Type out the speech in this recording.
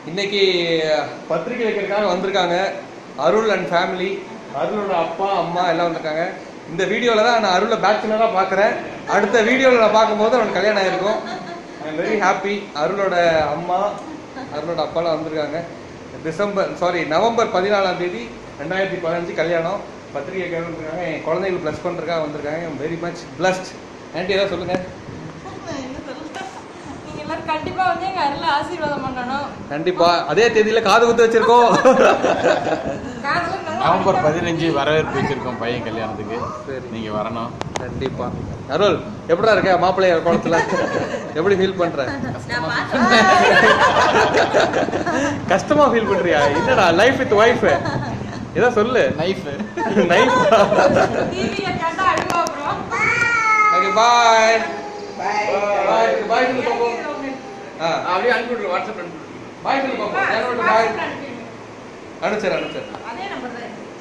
இன்னைக்கு பத்திரிக்கை வைக்கிறதுக்காக வந்திருக்காங்க அருள் அண்ட் ஃபேமிலி. அருளோட அப்பா அம்மா எல்லாம் வந்திருக்காங்க. இந்த வீடியோவில் தான் நான் அருளை பேச்சுலராக பார்க்குறேன். அடுத்த வீடியோவில் நான் பார்க்கும்போது அவனுக்கு கல்யாணம் ஆகிருக்கும். I am very happy. அருளோட அம்மா அருளோட அப்பாலாம் வந்திருக்காங்க. நவம்பர் 14ஆம் தேதி 2015 கல்யாணம். பத்திரிகை கேட்கறதுக்காக என் குழந்தைகள் ப்ளஸ் பண்ணுறதுக்காக வந்திருக்காங்க. I am very much blessed. Aunty ஏதாவது சொல்லுங்கள். கண்டிப்பா வந்து எங்க அருள ஆசீர்வாதம் பண்ணணும். கண்டிப்பா அதே தேதியில காது குத்து வச்சிருக்கோம். நவம்பர் 15 வரவேற்பு வச்சிருக்கோம் பையன் கல்யாணத்துக்கு. நீங்க வரணும் கண்டிப்பா. அருள் எப்படிடா இருக்க மாப்பிள்ளைய குளத்துல? எப்படி ஃபீல் பண்ற? கஷ்டமா ஃபீல் பண்றியா? என்னடா லைஃப் வித் வைஃப் ஏதோ சொல்லு. Knife knife. டிவில கண்டா அழுவா bro. Okay bye bye bye சொல்லு பாப்போம். அப்படியே அனுப்பிவிடுங்க வாட்ஸ்அப் அனுப்பிவிடுங்க. பாய் சொல்லு பாப்போம். பாய் அனுப்பிச்சேன் அதே நம்பர் தான்.